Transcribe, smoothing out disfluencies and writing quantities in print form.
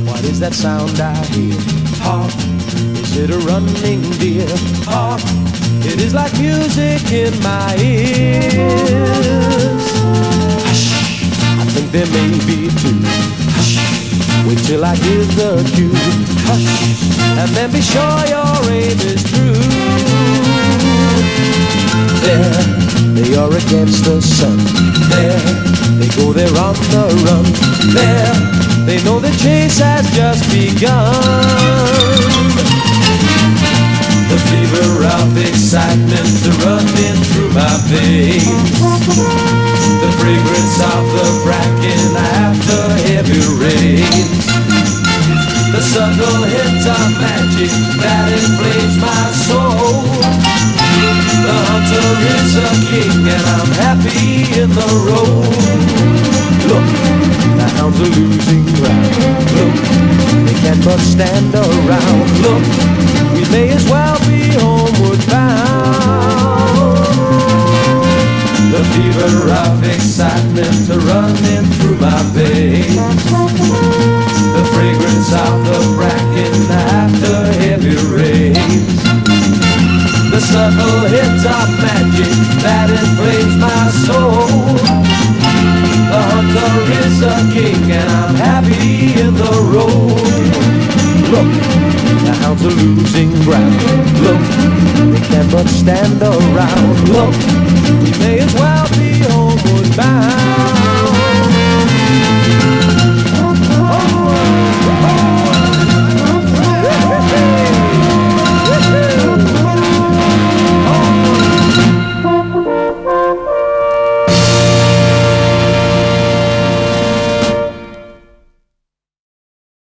What is that sound I hear? Hark, is it a running deer? Hark, it is like music in my ears. Hush, I think there may be two. Hush, wait till I give the cue. Hush, and then be sure your aim is true. There, they are against the sun. There, they go there on the run. There, they know the chase has just begun. The fever of excitement running through my veins. The fragrance of the bracken after heavy rains. The subtle hint of magic that inflames my soul. The hunter is a king and I'm happy in the road. Look, the hounds are losing ground. Look, they can't but stand around. Look, we may as well be homeward bound. The fever of excitement running through my veins. The fragrance of the bracken after heavy rains. The subtle hint of magic that inflames my soul. The hunter is a king and I'm happy in the road. Look, the hounds are losing ground. Look, they can't but stand around. Look, we may as well be homeward bound.